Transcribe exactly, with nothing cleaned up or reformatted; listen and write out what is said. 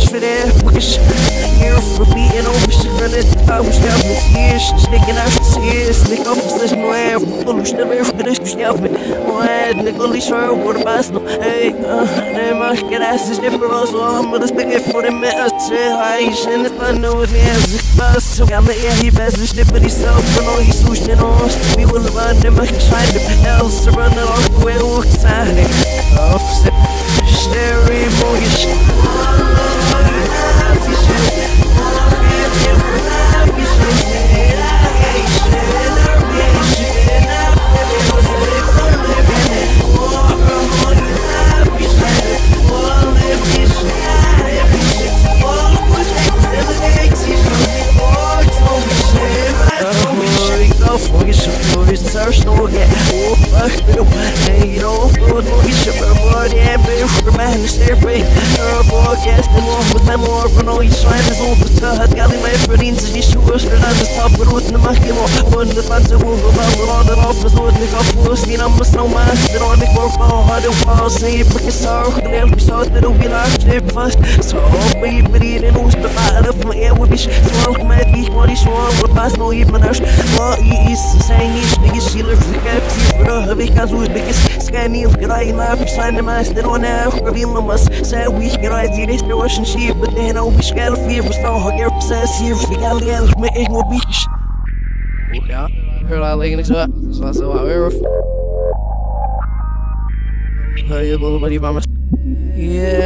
for that. Wish here for being over shit. Running I was down with years. Sticking out the tears. Slick off the slish my air. Push the river for this shelf. My head, Nicholas, sure, what about no? Hey, uh, name I get ass is different. Also, I'm gonna stick it for the minute. Say hi, shit, if I know it, yeah. So I'm the air, he best is different. He's so no, he's swooshing on. We will run them, I can find the else to run along the way. Walk sign it. Offset, stereo, mortgage. Search no get oh fuck no hey you know no you should be more damn big for man to stay free her forecast and more with my more for no you trying to hold the hat got my friends and you sure that I just top with the market more when the fans will go about all the offers would make up for us need I'm so much that on the work for hard to fall say but it's so damn we saw that we like to first so we believe in us the part of my air would be so my be what is wrong with us no even us what is saying is she lives the captive for her because who's biggest scanny of good I love sign the master on now reveal must say we can I did this Russian sheep but then I wish got a fever so her obsess here we got the other me will be ja hör I like niks up so so I wear hey you little buddy mama yeah